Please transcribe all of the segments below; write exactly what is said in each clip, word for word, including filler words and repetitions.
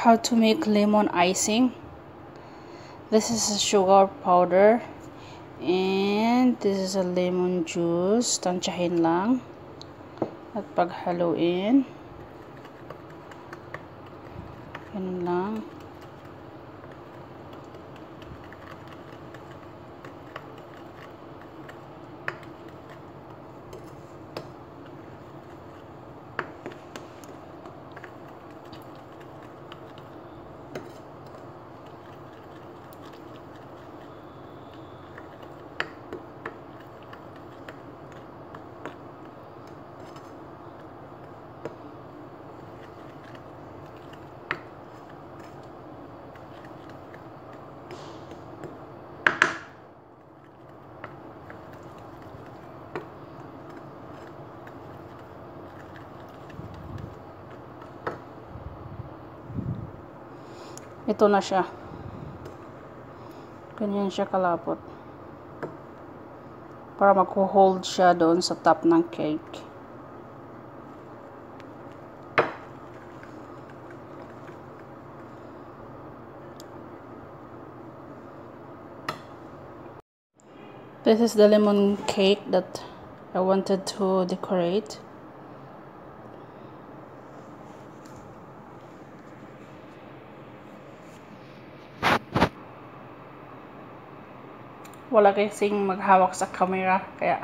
how to make lemon icing. This is a sugar powder and this is a lemon juice. Tansyahin lang at paghaluin. Ganun lang. Ito na siya. Ganyan siya kalapot. Para mag-hold siya doon sa top ng cake. This is the lemon cake that I wanted to decorate. Wala kasing maghawak sa camera, kaya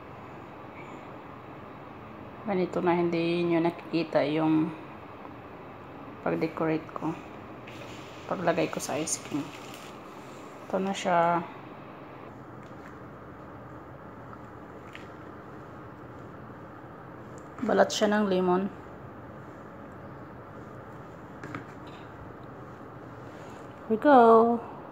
ganito na, hindi nyo nakikita yung pag-decorate ko, paglagay ko sa ice cream. Ito na siya. Balat siya ng lemon. Here we go.